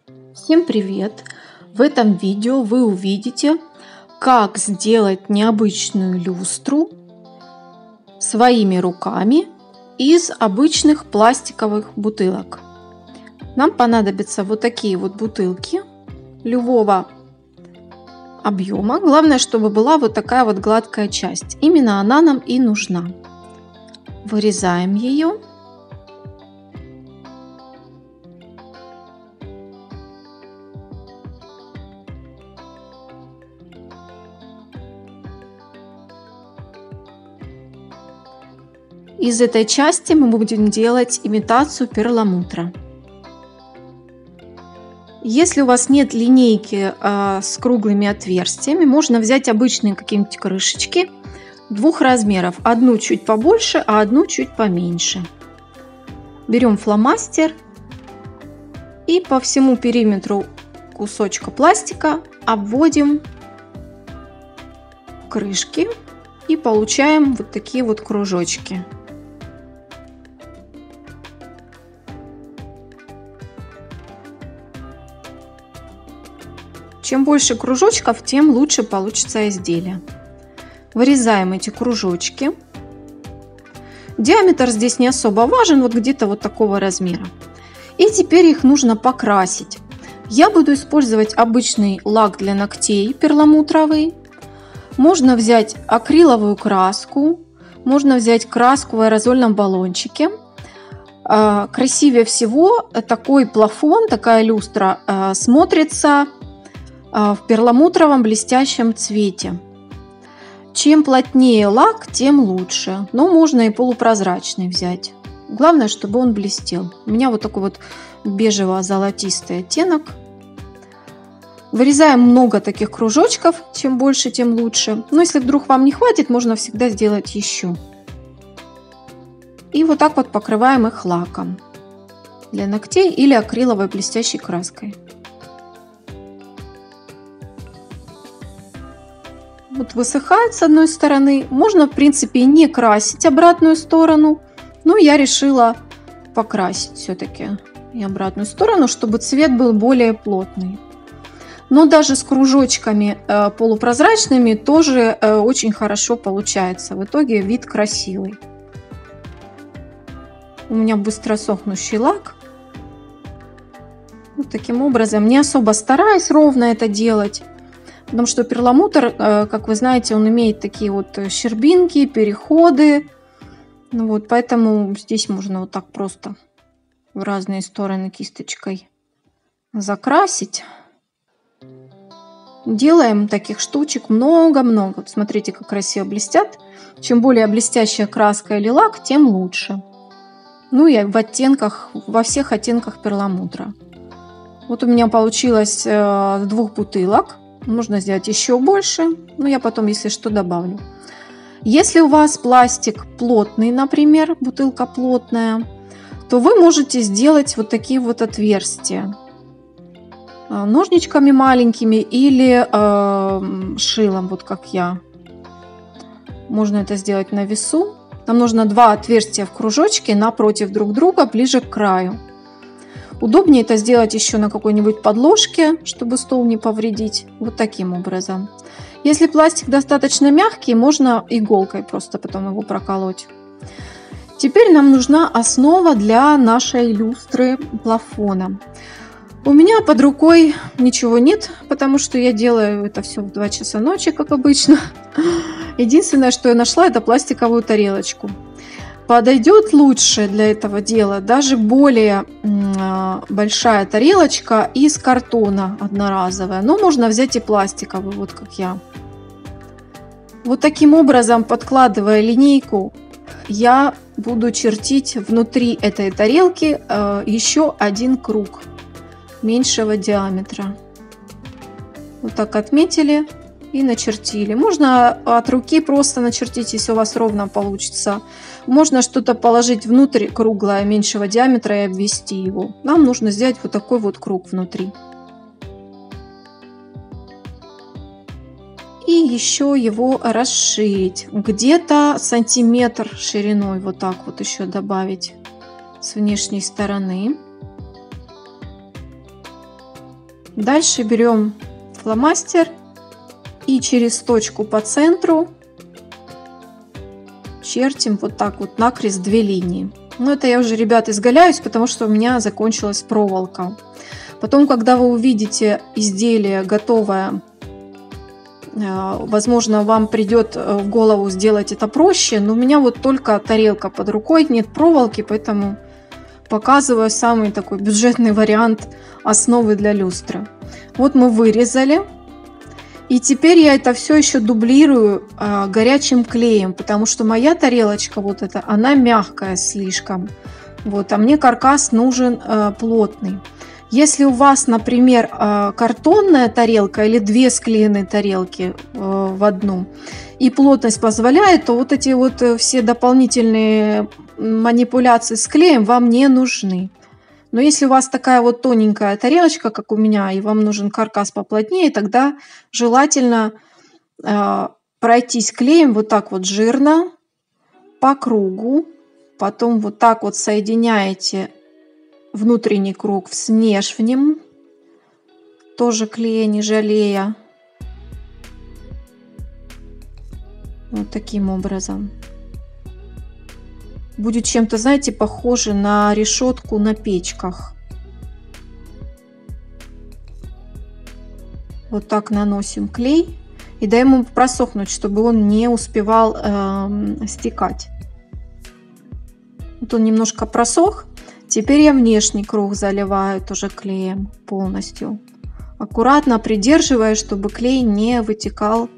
Всем привет! В этом видео вы увидите, как сделать необычную люстру своими руками из обычных пластиковых бутылок. Нам понадобятся вот такие вот бутылки любого объема. Главное, чтобы была вот такая вот гладкая часть. Именно она нам и нужна. Вырезаем ее. Из этой части мы будем делать имитацию перламутра. Если у вас нет линейки с круглыми отверстиями, можно взять обычные какие-нибудь крышечки двух размеров. Одну чуть побольше, а одну чуть поменьше. Берем фломастер и по всему периметру кусочка пластика обводим крышки и получаем вот такие вот кружочки. Чем больше кружочков, тем лучше получится изделие. Вырезаем эти кружочки. Диаметр здесь не особо важен, вот где-то вот такого размера. И теперь их нужно покрасить. Я буду использовать обычный лак для ногтей перламутровый. Можно взять акриловую краску, можно взять краску в аэрозольном баллончике. Красивее всего такой плафон, такая люстра смотрится в перламутровом блестящем цвете. Чем плотнее лак, тем лучше. Но можно и полупрозрачный взять. Главное, чтобы он блестел. У меня вот такой вот бежево-золотистый оттенок. Вырезаем много таких кружочков. Чем больше, тем лучше. Но если вдруг вам не хватит, можно всегда сделать еще. И вот так вот покрываем их лаком для ногтей или акриловой блестящей краской. Вот высыхает с одной стороны. Можно, в принципе, не красить обратную сторону. Но я решила покрасить все-таки и обратную сторону, чтобы цвет был более плотный. Но даже с кружочками полупрозрачными тоже очень хорошо получается. В итоге вид красивый. У меня быстро сохнущий лак. Вот таким образом, не особо стараюсь ровно это делать. Потому что перламутр, как вы знаете, он имеет такие вот щербинки, переходы. Ну вот, поэтому здесь можно вот так просто в разные стороны кисточкой закрасить. Делаем таких штучек много-много. Вот смотрите, как красиво блестят. Чем более блестящая краска или лак, тем лучше. Ну и в оттенках, во всех оттенках перламутра. Вот у меня получилось 2 бутылок. Можно сделать еще больше, но я потом, если что, добавлю. Если у вас пластик плотный, например, бутылка плотная, то вы можете сделать вот такие вот отверстия ножничками маленькими или шилом, вот как я. Можно это сделать на весу. Нам нужно 2 отверстия в кружочке напротив друг друга, ближе к краю. Удобнее это сделать еще на какой-нибудь подложке, чтобы стол не повредить. Вот таким образом. Если пластик достаточно мягкий, можно иголкой просто потом его проколоть. Теперь нам нужна основа для нашей люстры плафона. У меня под рукой ничего нет, потому что я делаю это все в 2 часа ночи, как обычно. Единственное, что я нашла, это пластиковую тарелочку. Подойдет лучше для этого дела даже более большая тарелочка из картона одноразовая. Но можно взять и пластиковую, вот как я. Вот таким образом, подкладывая линейку, я буду чертить внутри этой тарелки еще 1 круг меньшего диаметра. Вот так отметили и начертили. Можно от руки просто начертить, если у вас ровно получится. Можно что-то положить внутрь круглое меньшего диаметра и обвести его. Нам нужно сделать вот такой вот круг внутри. И еще его расширить. Где-то сантиметр шириной вот так вот еще добавить с внешней стороны. Дальше берем фломастер и через точку по центру чертим вот так вот накрест 2 линии. Но это я уже, ребят, изгаляюсь, потому что у меня закончилась проволока. Потом, когда вы увидите изделие готовое, возможно, вам придет в голову сделать это проще, но у меня вот только тарелка под рукой, нет проволоки, поэтому показываю самый такой бюджетный вариант основы для люстры. Вот мы вырезали. И теперь я это все еще дублирую горячим клеем, потому что моя тарелочка вот эта, она мягкая слишком. Вот, а мне каркас нужен плотный. Если у вас, например, картонная тарелка или 2 склеенные тарелки в одну, и плотность позволяет, то вот эти вот все дополнительные манипуляции с клеем вам не нужны. Но если у вас такая вот тоненькая тарелочка, как у меня, и вам нужен каркас поплотнее, тогда желательно пройтись клеем вот так вот жирно по кругу. Потом вот так вот соединяете внутренний круг с внешним, тоже клея не жалея. Вот таким образом. Будет чем-то, знаете, похоже на решетку на печках. Вот так наносим клей и даем ему просохнуть, чтобы он не успевал стекать. Вот он немножко просох. Теперь я внешний круг заливаю тоже клеем полностью. Аккуратно придерживая, чтобы клей не вытекал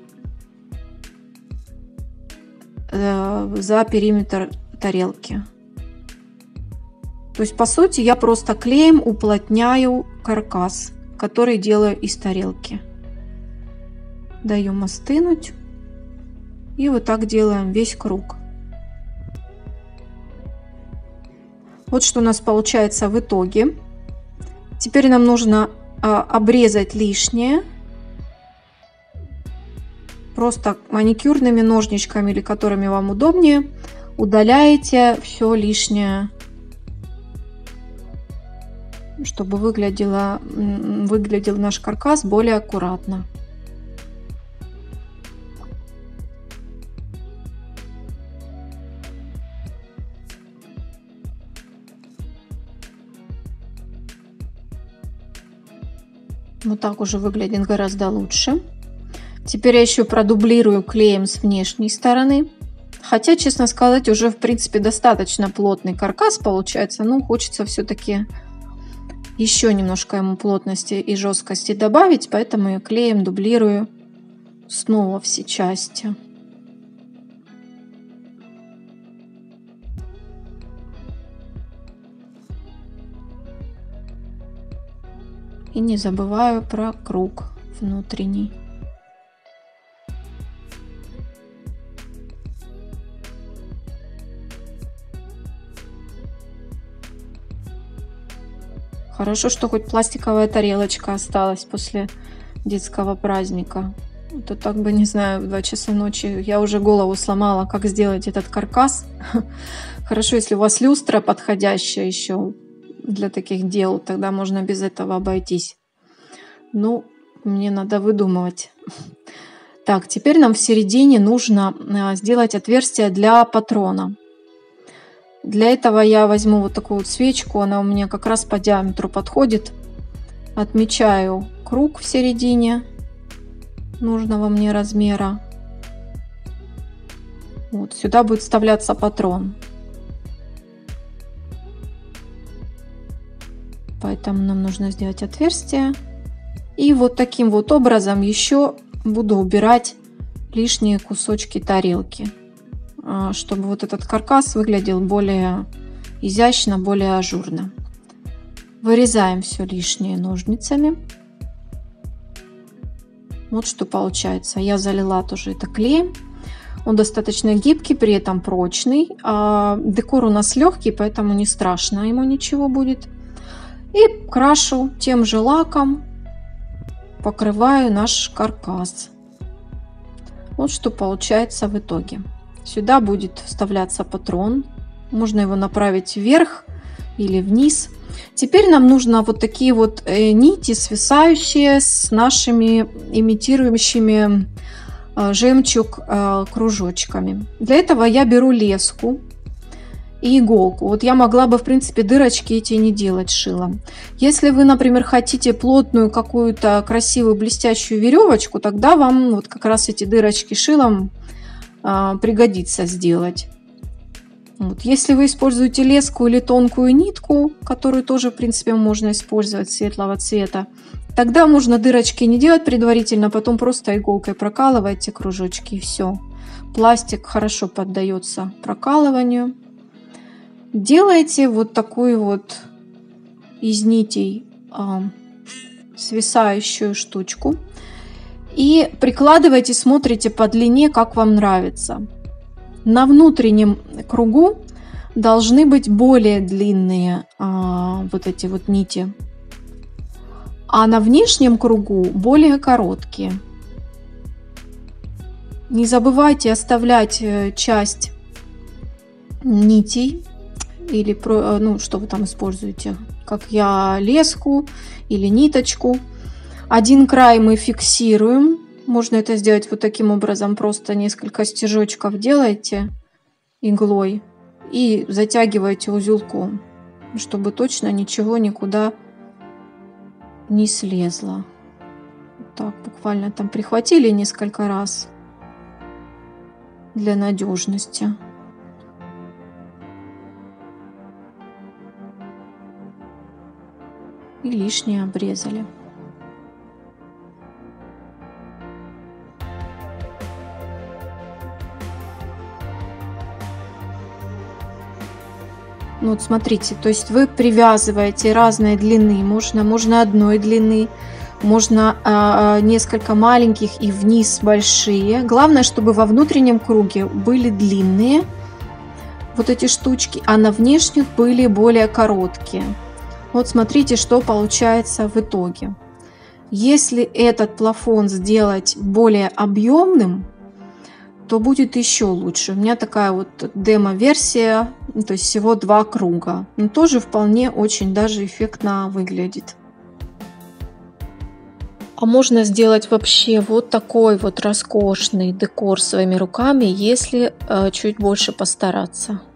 за периметр тарелки. То есть, по сути, я просто клеем уплотняю каркас, который делаю из тарелки. Даем остынуть. И вот так делаем весь круг. Вот что у нас получается в итоге. Теперь нам нужно обрезать лишнее. Просто маникюрными ножничками или которыми вам удобнее. Удаляете все лишнее, чтобы выглядел наш каркас более аккуратно. Вот так уже выглядит гораздо лучше. Теперь я еще продублирую клеем с внешней стороны. Хотя, честно сказать, уже в принципе достаточно плотный каркас получается. Но хочется все-таки еще немножко ему плотности и жесткости добавить. Поэтому я клеем дублирую снова все части. И не забываю про круг внутренний. Хорошо, что хоть пластиковая тарелочка осталась после детского праздника. То так бы, не знаю, в 2 часа ночи я уже голову сломала, как сделать этот каркас. Хорошо, если у вас люстра подходящая еще для таких дел, тогда можно без этого обойтись. Ну, мне надо выдумывать. Так, теперь нам в середине нужно сделать отверстие для патрона. Для этого я возьму вот такую вот свечку, она у меня как раз по диаметру подходит. Отмечаю круг в середине нужного мне размера. Вот, сюда будет вставляться патрон. Поэтому нам нужно сделать отверстие. И вот таким вот образом еще буду убирать лишние кусочки тарелки, чтобы вот этот каркас выглядел более изящно, более ажурно. Вырезаем все лишнее ножницами. Вот что получается. Я залила тоже это клеем. Он достаточно гибкий, при этом прочный. Декор у нас легкий, поэтому не страшно ему ничего будет. И крашу тем же лаком, покрываю наш каркас. Вот что получается в итоге. Сюда будет вставляться патрон. Можно его направить вверх или вниз. Теперь нам нужно вот такие вот нити, свисающие с нашими имитирующими жемчуг кружочками. Для этого я беру леску и иголку. Вот я могла бы, в принципе, дырочки эти не делать шилом. Если вы, например, хотите плотную какую-то красивую блестящую веревочку, тогда вам вот как раз эти дырочки шилом пригодится сделать. Вот. Если вы используете леску или тонкую нитку, которую тоже, в принципе, можно использовать светлого цвета, тогда можно дырочки не делать предварительно, потом просто иголкой прокалываете кружочки и все. Пластик хорошо поддается прокалыванию. Делаете вот такую вот из нитей свисающую штучку и прикладывайте, смотрите по длине, как вам нравится. На внутреннем кругу должны быть более длинные вот эти вот нити, а на внешнем кругу более короткие. Не забывайте оставлять часть нитей или ну, что вы там используете, как я, леску или ниточку. Один край мы фиксируем. Можно это сделать вот таким образом. Просто несколько стежочков делаете иглой и затягиваете узелком, чтобы точно ничего никуда не слезло. Вот так буквально там прихватили несколько раз для надежности. И лишнее обрезали. Ну вот смотрите, то есть вы привязываете разной длины, можно одной длины, можно несколько маленьких и вниз большие. Главное, чтобы во внутреннем круге были длинные вот эти штучки, а на внешних были более короткие. Вот смотрите, что получается в итоге. Если этот плафон сделать более объемным, то будет еще лучше. У меня такая вот демо-версия, то есть всего 2 круга. Но тоже вполне очень даже эффектно выглядит. А можно сделать вообще вот такой вот роскошный декор своими руками, если чуть больше постараться.